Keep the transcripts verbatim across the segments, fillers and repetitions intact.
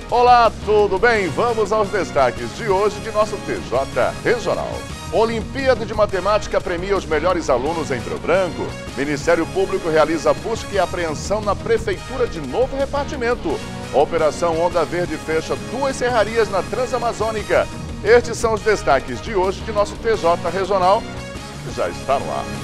Olá, tudo bem? Vamos aos destaques de hoje de nosso T J Regional. Olimpíada de Matemática premia os melhores alunos em Rio Branco. Ministério Público realiza busca e apreensão na Prefeitura de Novo Repartimento. Operação Onda Verde fecha duas serrarias na Transamazônica. Estes são os destaques de hoje de nosso T J Regional, que já está no ar.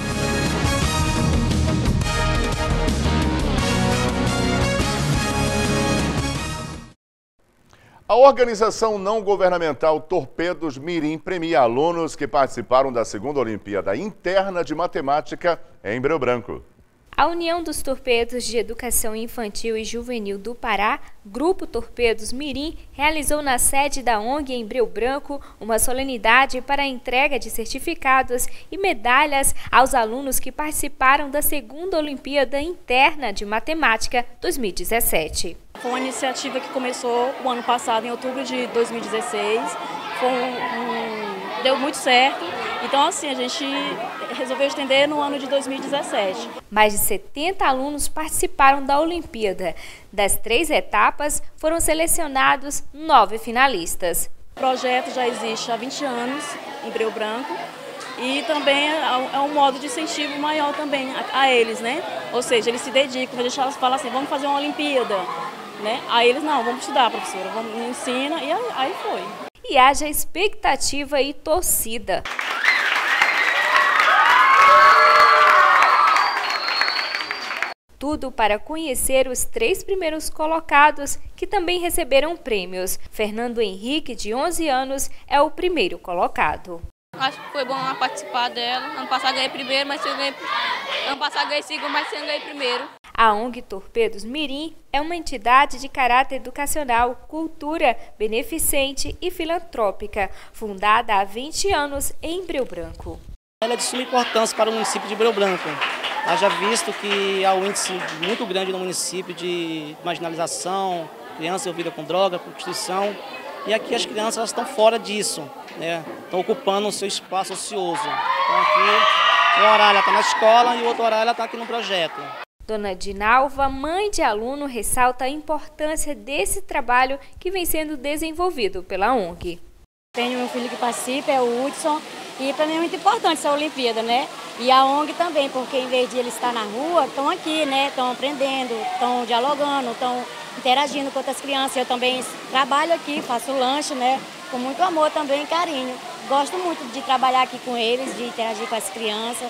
A organização não governamental Torpedos Mirim premia alunos que participaram da segunda Olimpíada Interna de Matemática em Rio Branco. A União dos Torpedos de Educação Infantil e Juvenil do Pará, Grupo Torpedos Mirim, realizou na sede da O N G em Rio Branco uma solenidade para a entrega de certificados e medalhas aos alunos que participaram da segunda Olimpíada Interna de Matemática dois mil e dezessete. Foi uma iniciativa que começou o ano passado, em outubro de dois mil e dezesseis. Foi um, um, deu muito certo. Então, assim, a gente resolveu estender no ano de dois mil e dezessete. Mais de setenta alunos participaram da Olimpíada. Das três etapas, foram selecionados nove finalistas. O projeto já existe há vinte anos em Rio Branco e também é um modo de incentivo maior também a, a eles, né? Ou seja, eles se dedicam, a gente fala assim, vamos fazer uma Olimpíada, né? Aí eles, não, vamos estudar, professora, vamos, me ensina, e aí, aí foi. E haja expectativa e torcida. Tudo para conhecer os três primeiros colocados, que também receberam prêmios. Fernando Henrique, de onze anos, é o primeiro colocado. Acho que foi bom participar dela. Ano passado ganhei primeiro, mas eu ganhei... ano passado ganhei segundo, mas eu ganhei primeiro. A O N G Torpedos Mirim é uma entidade de caráter educacional, cultura, beneficente e filantrópica, fundada há vinte anos em Rio Branco. Ela é de suma importância para o município de Rio Branco. Haja visto que há um índice muito grande no município de marginalização, crianças envolvidas com droga, com prostituição. E aqui as crianças elas estão fora disso, né? Estão ocupando o seu espaço ocioso. Então aqui, um horário ela está na escola e o outro horário ela está aqui no projeto. Dona Dinalva, mãe de aluno, ressalta a importância desse trabalho que vem sendo desenvolvido pela O N G. Tenho meu filho que participa, é o Hudson, e para mim é muito importante essa Olimpíada, né? E a O N G também, porque em vez de eles estar na rua, estão aqui, né? Estão aprendendo, estão dialogando, estão interagindo com outras crianças. Eu também trabalho aqui, faço lanche, né? Com muito amor também e carinho. Gosto muito de trabalhar aqui com eles, de interagir com as crianças.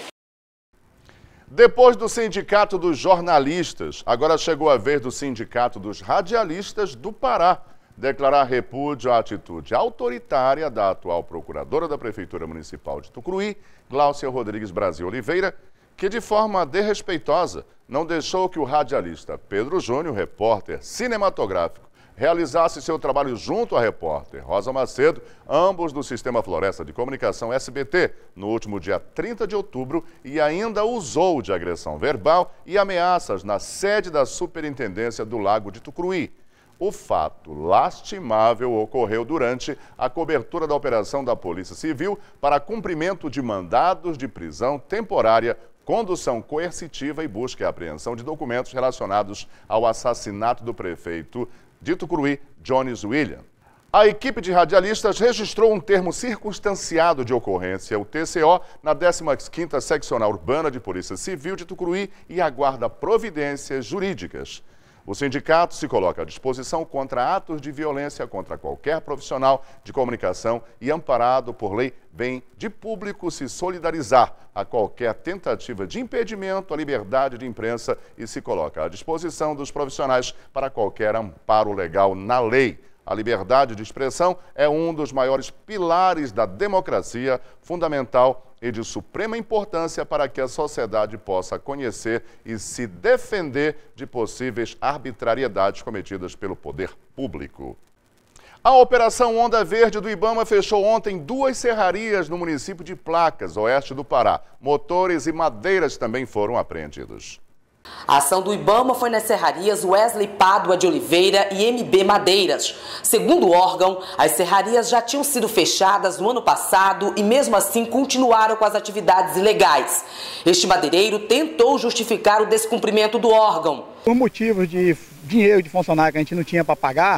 Depois do Sindicato dos Jornalistas, agora chegou a vez do Sindicato dos Radialistas do Pará declarar repúdio à atitude autoritária da atual procuradora da Prefeitura Municipal de Tucuruí, Gláucia Rodrigues Brasil Oliveira, que de forma desrespeitosa não deixou que o radialista Pedro Júnior, repórter cinematográfico, realizasse seu trabalho junto à repórter Rosa Macedo, ambos do Sistema Floresta de Comunicação S B T, no último dia trinta de outubro, e ainda usou de agressão verbal e ameaças na sede da Superintendência do Lago de Tucuruí. O fato lastimável ocorreu durante a cobertura da operação da Polícia Civil para cumprimento de mandados de prisão temporária, condução coercitiva e busca e apreensão de documentos relacionados ao assassinato do prefeito de Tucuruí, Jones William. A equipe de radialistas registrou um termo circunstanciado de ocorrência, o T C O, na décima quinta Seccional Urbana de Polícia Civil de Tucuruí e aguarda providências jurídicas. O sindicato se coloca à disposição contra atos de violência contra qualquer profissional de comunicação e, amparado por lei, vem de público se solidarizar a qualquer tentativa de impedimento à liberdade de imprensa e se coloca à disposição dos profissionais para qualquer amparo legal na lei. A liberdade de expressão é um dos maiores pilares da democracia, fundamental e de suprema importância para que a sociedade possa conhecer e se defender de possíveis arbitrariedades cometidas pelo poder público. A Operação Onda Verde do Ibama fechou ontem duas serrarias no município de Placas, oeste do Pará. Motores e madeiras também foram apreendidos. A ação do Ibama foi nas serrarias Wesley Pádua de Oliveira e M B Madeiras. Segundo o órgão, as serrarias já tinham sido fechadas no ano passado e mesmo assim continuaram com as atividades ilegais. Este madeireiro tentou justificar o descumprimento do órgão. Por motivos de dinheiro de funcionário que a gente não tinha para pagar,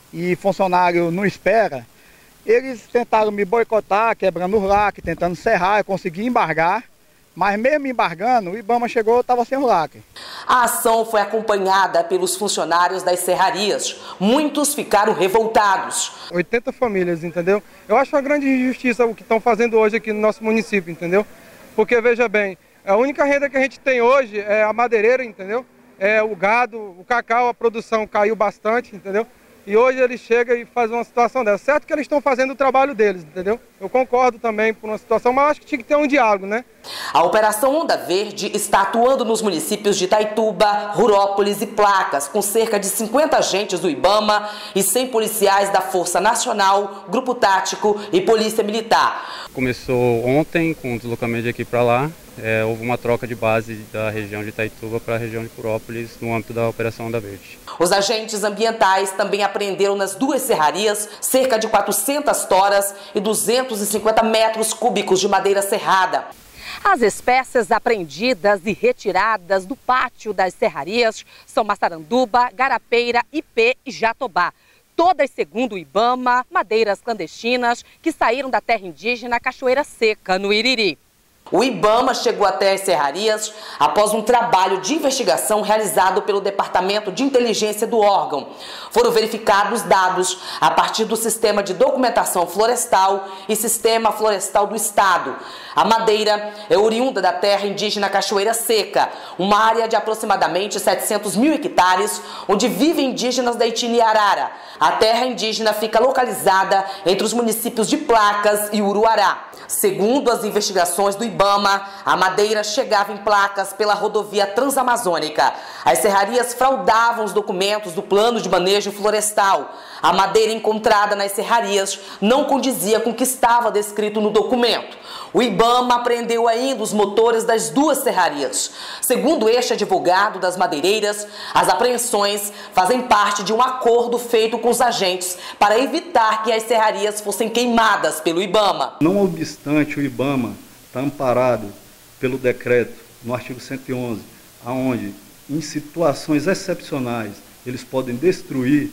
e funcionário não espera, eles tentaram me boicotar, quebrando o lacre, tentando serrar, eu consegui embargar, mas mesmo embargando, o IBAMA chegou e estava sem o lacre. A ação foi acompanhada pelos funcionários das serrarias. Muitos ficaram revoltados. oitenta famílias, entendeu? Eu acho uma grande injustiça o que estão fazendo hoje aqui no nosso município, entendeu? Porque, veja bem, a única renda que a gente tem hoje é a madeireira, entendeu? É o gado, o cacau, a produção caiu bastante, entendeu? E hoje eles chegam e fazem uma situação dessa. Certo que eles estão fazendo o trabalho deles, entendeu? Eu concordo também por uma situação, mas acho que tinha que ter um diálogo, né? A Operação Onda Verde está atuando nos municípios de Itaituba, Rurópolis e Placas, com cerca de cinquenta agentes do IBAMA e cem policiais da Força Nacional, Grupo Tático e Polícia Militar. Começou ontem com o deslocamento de aqui para lá. É, houve uma troca de base da região de Itaituba para a região de Rurópolis no âmbito da Operação Onda Verde. Os agentes ambientais também apreenderam nas duas serrarias cerca de quatrocentas toras e duzentos e cinquenta metros cúbicos de madeira serrada. As espécies apreendidas e retiradas do pátio das serrarias são maçaranduba, garapeira, ipê e jatobá. Todas, segundo o IBAMA, madeiras clandestinas que saíram da terra indígena Cachoeira Seca, no Iriri. O IBAMA chegou até as serrarias após um trabalho de investigação realizado pelo Departamento de Inteligência do órgão. Foram verificados dados a partir do Sistema de Documentação Florestal e Sistema Florestal do Estado. A madeira é oriunda da terra indígena Cachoeira Seca, uma área de aproximadamente setecentos mil hectares, onde vivem indígenas da etnia Arara. A terra indígena fica localizada entre os municípios de Placas e Uruará. Segundo as investigações do IBAMA, a madeira chegava em Placas pela rodovia Transamazônica. As serrarias fraudavam os documentos do Plano de Manejo Florestal. A madeira encontrada nas serrarias não condizia com o que estava descrito no documento. O IBAMA apreendeu ainda os motores das duas serrarias. Segundo este advogado das madeireiras, as apreensões fazem parte de um acordo feito com os agentes para evitar que as serrarias fossem queimadas pelo IBAMA. Não obstante, o IBAMA está amparado pelo decreto no artigo cento e onze, aonde em situações excepcionais eles podem destruir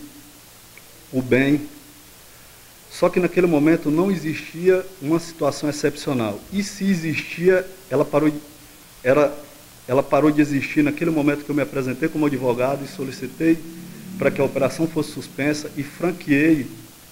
o bem. Só que naquele momento não existia uma situação excepcional. E se existia, ela parou, era, ela parou de existir naquele momento que eu me apresentei como advogado e solicitei para que a operação fosse suspensa e franqueei,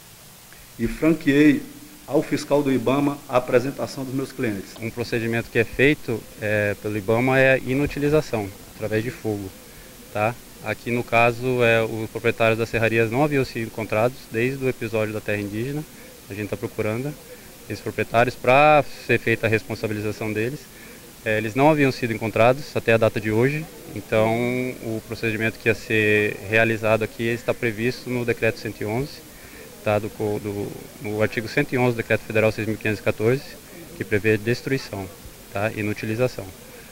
e franqueei ao fiscal do IBAMA a apresentação dos meus clientes. Um procedimento que é feito é, pelo IBAMA é a inutilização, através de fogo. Tá? Aqui no caso, é, os proprietários das serrarias não haviam sido encontrados desde o episódio da terra indígena. A gente está procurando esses proprietários para ser feita a responsabilização deles. É, eles não haviam sido encontrados até a data de hoje, então o procedimento que ia ser realizado aqui está previsto no decreto cento e onze, tá, do, do, no artigo cento e onze do decreto federal seis mil quinhentos e quatorze, que prevê destruição, tá, inutilização.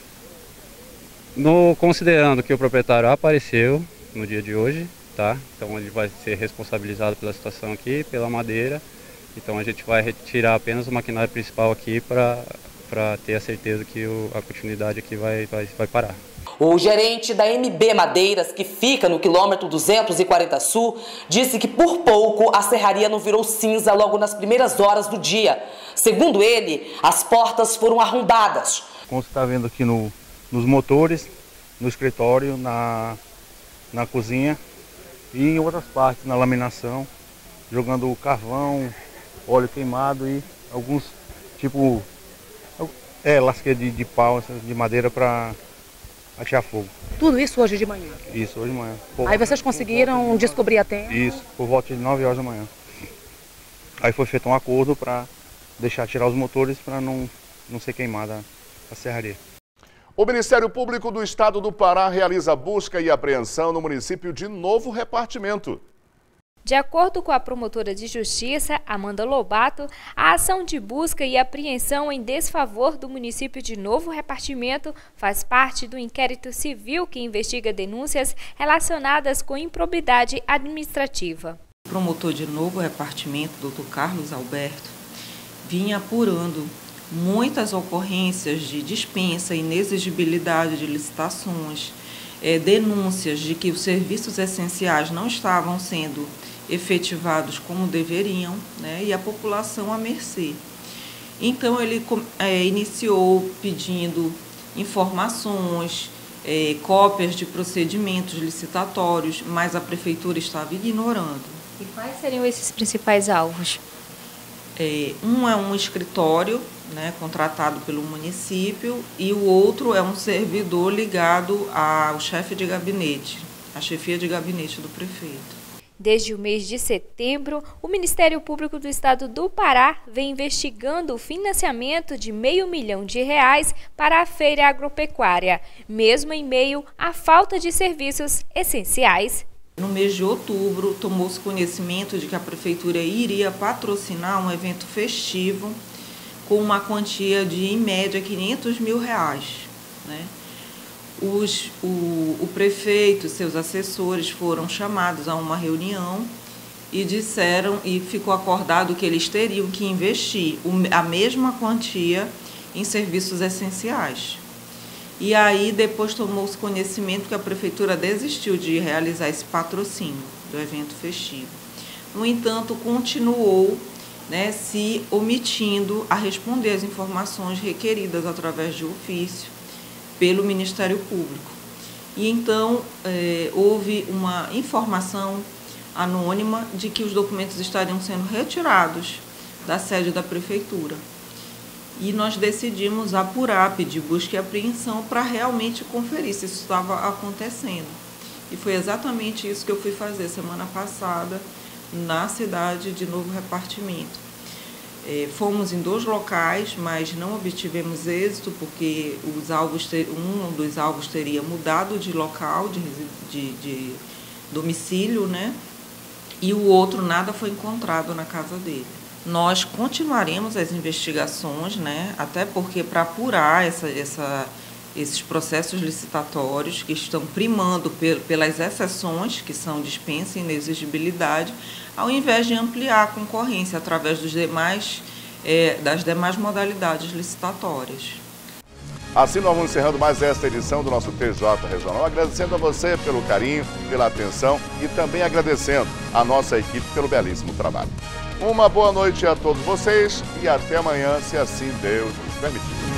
No, considerando que o proprietário apareceu no dia de hoje, tá? Então ele vai ser responsabilizado pela situação aqui, pela madeira. Então a gente vai retirar apenas o maquinário principal aqui para para ter a certeza que o, a continuidade aqui vai, vai, vai parar. O gerente da M B Madeiras, que fica no quilômetro duzentos e quarenta Sul, disse que por pouco a serraria não virou cinza logo nas primeiras horas do dia. Segundo ele, as portas foram arrombadas. Como você está vendo aqui no nos motores, no escritório, na, na cozinha e em outras partes, na laminação, jogando carvão, óleo queimado e alguns, tipo, é, lasqueira de, de pau, de madeira para atirar fogo. Tudo isso hoje de manhã? Isso, hoje de manhã. Por Aí vocês conseguiram descobrir a tempo? Isso, por volta de nove horas da manhã. Aí foi feito um acordo para deixar tirar os motores para não, não ser queimada a serraria. O Ministério Público do Estado do Pará realiza busca e apreensão no município de Novo Repartimento. De acordo com a promotora de justiça, Amanda Lobato, a ação de busca e apreensão em desfavor do município de Novo Repartimento faz parte do inquérito civil que investiga denúncias relacionadas com improbidade administrativa. O promotor de Novo Repartimento, doutor Carlos Alberto, vinha apurando muitas ocorrências de dispensa, inexigibilidade de licitações, é, denúncias de que os serviços essenciais não estavam sendo efetivados como deveriam, né, e a população à mercê. Então, ele é, iniciou pedindo informações, é, cópias de procedimentos licitatórios, mas a Prefeitura estava ignorando. E quais seriam esses principais alvos? É, um é um escritório, né, contratado pelo município, e o outro é um servidor ligado ao chefe de gabinete, a chefia de gabinete do prefeito. Desde o mês de setembro, o Ministério Público do Estado do Pará vem investigando o financiamento de meio milhão de reais para a feira agropecuária, mesmo em meio à falta de serviços essenciais. No mês de outubro, tomou-se conhecimento de que a Prefeitura iria patrocinar um evento festivo com uma quantia de, em média, quinhentos mil reais, né? Os, o, o prefeito e seus assessores foram chamados a uma reunião e disseram, e ficou acordado que eles teriam que investir a mesma quantia em serviços essenciais. E aí depois tomou-se conhecimento que a Prefeitura desistiu de realizar esse patrocínio do evento festivo. No entanto, continuou, né, se omitindo a responder as informações requeridas através de ofício pelo Ministério Público. E então eh, houve uma informação anônima de que os documentos estariam sendo retirados da sede da Prefeitura. E nós decidimos apurar, pedir busca e apreensão para realmente conferir se isso estava acontecendo. E foi exatamente isso que eu fui fazer semana passada na cidade de Novo Repartimento. É, fomos em dois locais, mas não obtivemos êxito porque os alvos ter, um dos alvos teria mudado de local, de, de, de domicílio, né? E o outro nada foi encontrado na casa dele. Nós continuaremos as investigações, né? Até porque para apurar essa, essa, esses processos licitatórios que estão primando pel, pelas exceções, que são dispensa e inexigibilidade, ao invés de ampliar a concorrência através dos demais, é, das demais modalidades licitatórias. Assim nós vamos encerrando mais esta edição do nosso T J Regional, agradecendo a você pelo carinho, pela atenção e também agradecendo a nossa equipe pelo belíssimo trabalho. Uma boa noite a todos vocês e até amanhã, se assim Deus nos permitir.